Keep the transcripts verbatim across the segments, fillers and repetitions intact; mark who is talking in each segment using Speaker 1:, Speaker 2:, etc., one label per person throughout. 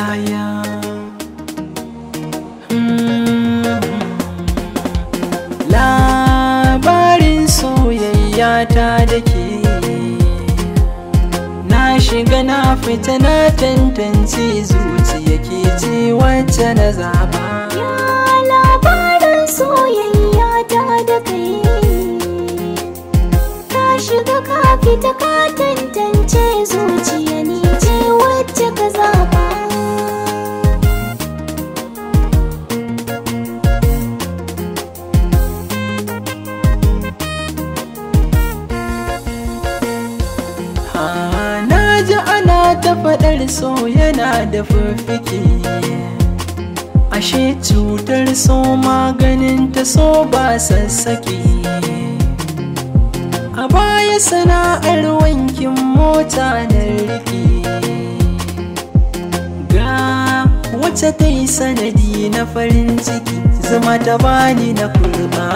Speaker 1: soyayya. hmm. Labarin soyayya ta da ke, na shiga na fita na tantance, zuciya ke ce wacce na zaba.
Speaker 2: Ya labarin soyayya ta da kai, ka shiga ka fita ka tantance, zuciya ni ce wacce ka zaba.
Speaker 1: Na ji ana ta faɗar so yana da fifike, ashe cutar so maganin ta so ba sassake. A baya sana'ar wankin mota na rike, ga wacce ta yi sanadi na farin ciki, zama ta bani na kurba.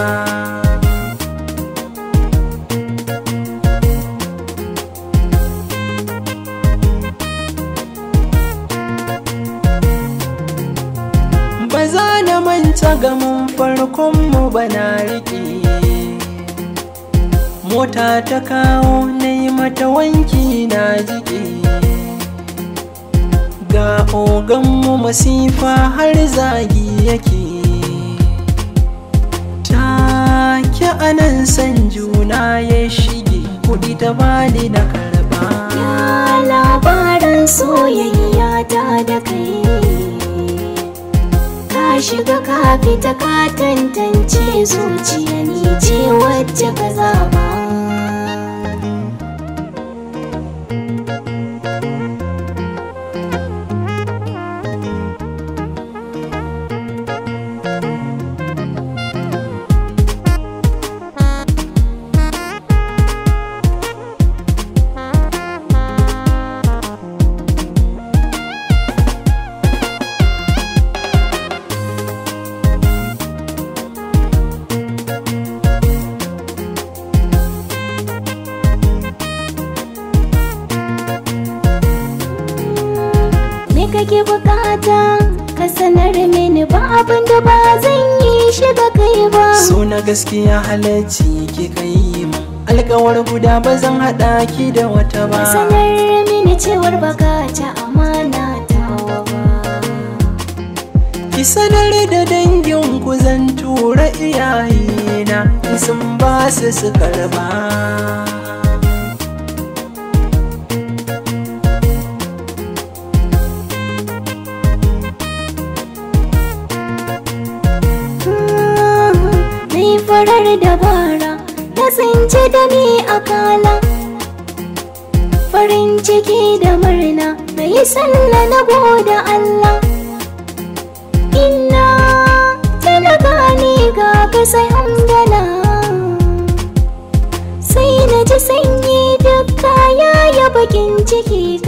Speaker 1: Ba za na manta gamin farkonmu ba na riƙe, mota ta kawo na yi mata wanki na jike, ga oganmu masifa har zagi yake, take anan san juna ya shige, kuɗi ta bani na karba.
Speaker 2: Ya labarin soyayya ta da kai, ka shiga ka fita ka tantance, zuciya ni ce wacce ka zaba. Kake bukata ka sanar mini, ba abin da ba zan yi shi ga kai ba.
Speaker 1: So na gaskiya halacci ki kai mu, alƙawar guda ba zan haɗa ki da wata ba.
Speaker 2: Ka sanar mini cewar baka ta amana tawa ba.
Speaker 1: Ki sanar da dangin ku zan tura iyayena, sun ba su su karba.
Speaker 2: Farar dabara ta tsince da ni a kala, farin ciki da murna na yi sallah na gode Allah. Inna talaka ni ga ka sai hamdala, sai na ji sanyi duk kaya ya bakin ciki